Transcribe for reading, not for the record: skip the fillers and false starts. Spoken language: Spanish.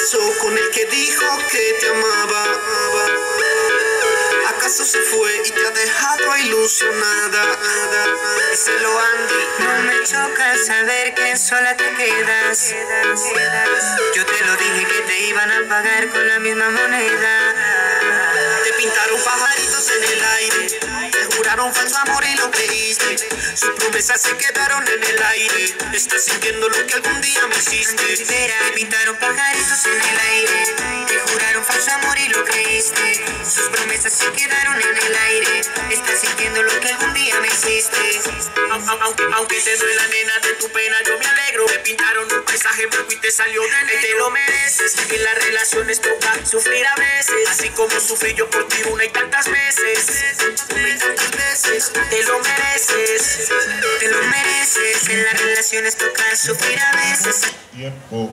pasó con el que dijo que te amaba? ¿Acaso se fue y te ha dejado ilusionada? Díselo, Andy. No me choca saber que sola te quedas. Yo te lo dije que te iban a pagar con la misma moneda. Te pintaron pajaritos en el aire, te juraron falso amor y lo creíste. Sus promesas se quedaron en el aire. Estás sintiendo lo que algún día me hiciste. Espera, te pintaron pajaritos en el aire, te juraron falso amor y lo creíste. Sus promesas se quedaron en el aire. Estás sintiendo lo que algún día me hiciste. Aunque te duela, nena, de tu pena yo me alegro. Te pintaron un paisaje blanco y te salió de negro. Te lo mereces, en las relaciones toca sufrir a veces, así como sufrí yo por ti una y tantas veces. Una y tantas veces. Te lo mereces, Te lo mereces, en las relaciones toca sufrir a veces. Tiempo.